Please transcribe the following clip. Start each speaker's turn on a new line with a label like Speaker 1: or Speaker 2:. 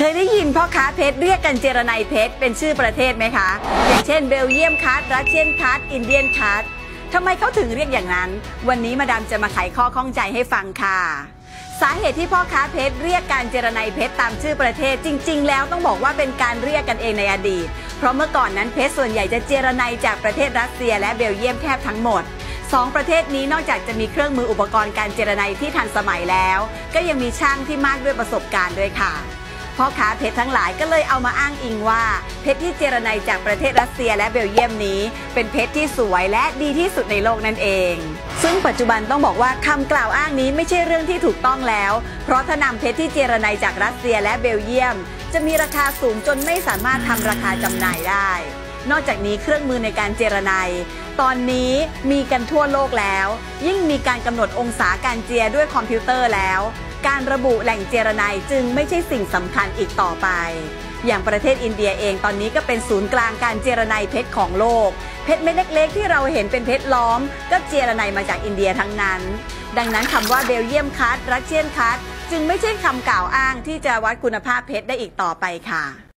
Speaker 1: เคยได้ยินพ่อค้าเพชรเรียกกันเจรไนเพชรเป็นชื่อประเทศไหมคะอย่างเช่นเบลเยียมคัทรัสเซียนคัทอินเดียนคัททำไมเขาถึงเรียกอย่างนั้นวันนี้มาดามจะมาไขข้อข้องใจให้ฟังค่ะสาเหตุที่พ่อค้าเพชรเรียกการเจรไนเพชรตามชื่อประเทศจริงๆแล้วต้องบอกว่าเป็นการเรียกกันเองในอดีตเพราะเมื่อก่อนนั้นเพชรส่วนใหญ่จะเจรไนจากประเทศรัสเซียและเบลเยียมแทบทั้งหมด2 ประเทศนี้นอกจากจะมีเครื่องมืออุปกรณ์การเจรไนที่ทันสมัยแล้วก็ยังมีช่างที่มากด้วยประสบการณ์ด้วยค่ะพ่อค้าเพชรทั้งหลายก็เลยเอามาอ้างอิงว่าเพชรที่เจรไนจากประเทศรัสเซียและเบลเยียมนี้เป็นเพชรที่สวยและดีที่สุดในโลกนั่นเองซึ่งปัจจุบันต้องบอกว่าคำกล่าวอ้างนี้ไม่ใช่เรื่องที่ถูกต้องแล้วเพราะถ้านำเพชรที่เจรไนจากรัสเซียและเบลเยียมจะมีราคาสูงจนไม่สามารถทำราคาจำหน่ายได้นอกจากนี้เครื่องมือในการเจรไนตอนนี้มีกันทั่วโลกแล้วยิ่งมีการกำหนดองศาการเจียด้วยคอมพิวเตอร์แล้วการระบุแหล่งเจรไนจึงไม่ใช่สิ่งสำคัญอีกต่อไปอย่างประเทศอินเดียเองตอนนี้ก็เป็นศูนย์กลางการเจรไนเพชรของโลกเพชรเม็ดเล็กๆที่เราเห็นเป็นเพชรล้อมก็เจรไนมาจากอินเดียทั้งนั้นดังนั้นคำว่าเบลเยียมคัทรัสเซียนคัทจึงไม่ใช่คำกล่าวอ้างที่จะวัดคุณภาพเพชรได้อีกต่อไปค่ะ